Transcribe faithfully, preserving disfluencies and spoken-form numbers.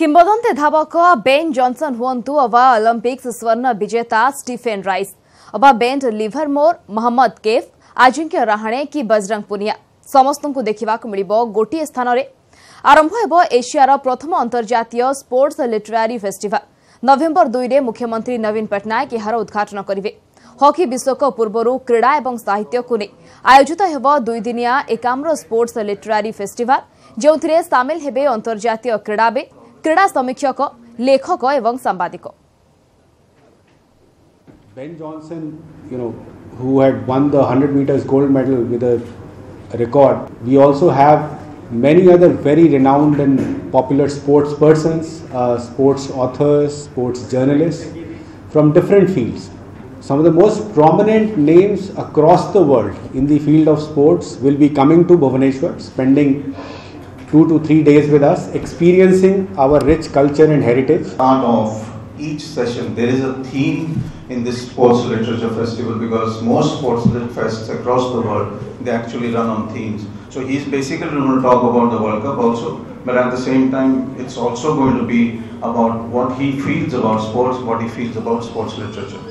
किंबदंती धावक Ben Jonson हुअन्तु अवा Olympics स्वर्ण विजेता स्टीफेन राइस अवा बेन लिभरमोर मोहम्मद कैफ अजिंक्य रहाणे कि बजरंग पुनिया समस्त को देखा मिलिबो गोटिए स्थान रे आरंभ हेबो एशियार प्रथम अंतर्जातीय स्पोर्ट्स लिटरारी फेस्टिवल नवेम्बर दुई रे मुख्यमंत्री नवीन पट्टनायक यार उद्घाटन करिवे। हॉकी विश्वकप पूर्व क्रीड़ा और साहित्य को नहीं आयोजित हेबो दुई दिनिया एकाम्र स्पोर्ट्स लिटरारी फेस्टिवल जो सामिल हेबे अंतर्जातीय क्रीड़ाविद क्रीड़ा समीक्षक लेखक एवं सांबादिक। Ben Johnson, you know, who had won the one hundred meters gold medal with a record. We also have many other very renowned and popular sports persons, uh, sports authors, sports journalists from different fields. Some of the most prominent names across the world in the field of sports will be coming to Bhubaneswar, spending two to three days with us, experiencing our rich culture and heritage. Part of each session, there is a theme in this sports literature festival because most sports lit fests across the world, they actually run on themes. So he's basically going to talk about the World Cup also, but at the same time, it's also going to be about what he feels about sports, what he feels about sports literature.